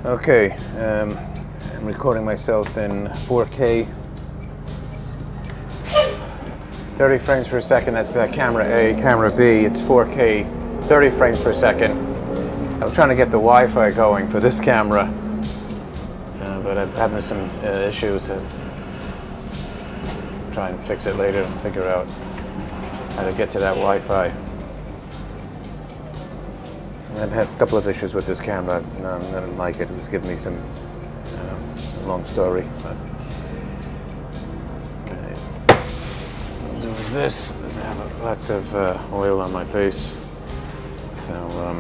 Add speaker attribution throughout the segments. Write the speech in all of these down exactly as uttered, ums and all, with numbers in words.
Speaker 1: Okay, um, I'm recording myself in four K, thirty frames per second. That's uh, camera A. Camera B, it's four K, thirty frames per second. I was trying to get the Wi-Fi going for this camera, uh, but I'm having some uh, issues. Uh, try and fix it later and figure out how to get to that Wi-Fi. I've had a couple of issues with this camera. No, I didn't like it. It was giving me some uh, long story. But what I'll do is this. Is I have lots of uh, oil on my face. So um,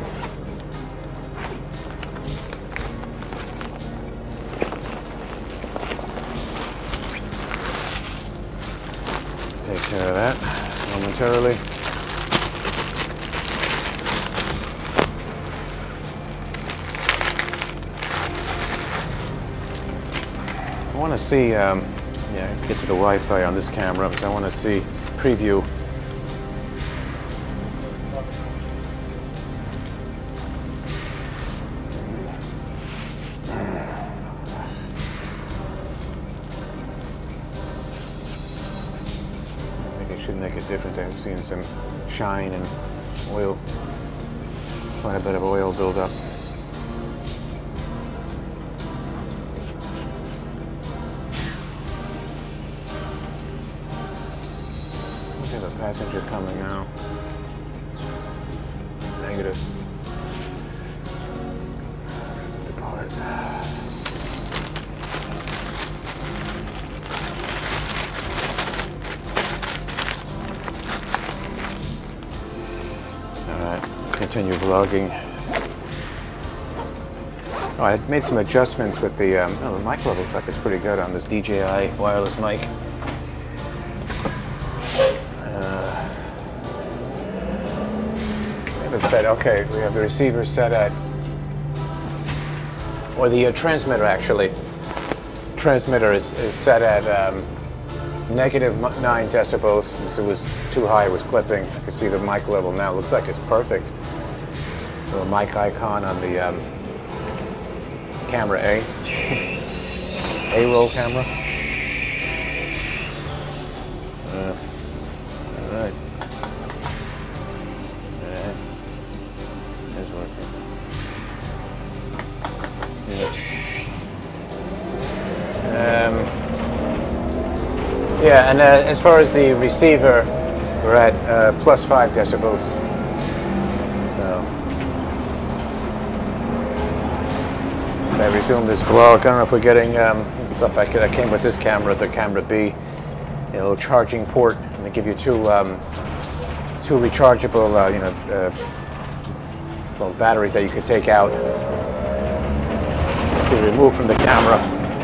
Speaker 1: take care of that momentarily. I want to see, um, yeah, let's get to the Wi-Fi on this camera because I want to see preview. I think it should make a difference. I'm seeing some shine and oil, quite a bit of oil build up. We have a passenger coming now. Negative. Depart. Alright, continue vlogging. Oh, I made some adjustments with the, um, oh, the mic level looks like it's pretty good on this D J I wireless mic. Set okay, we have the receiver set at, or the uh, transmitter actually. Transmitter is, is set at um, negative nine decibels. Because it was too high, it was clipping. I can see the mic level now. It looks like it's perfect. Little mic icon on the um, camera A. A-roll camera. Uh, all right. Um, yeah, and uh, as far as the receiver, we're at uh, plus five decibels. So, so I resume this vlog. I don't know if we're getting um, stuff that came with this camera, the camera B, a little charging port, and they give you two um, two rechargeable, uh, you know, uh, well, batteries that you could take out to remove from the camera.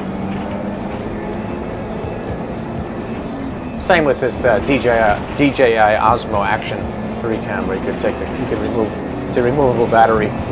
Speaker 1: Same with this uh, D J I, D J I Osmo Action three camera. You could take the, you can remove, it's a removable battery.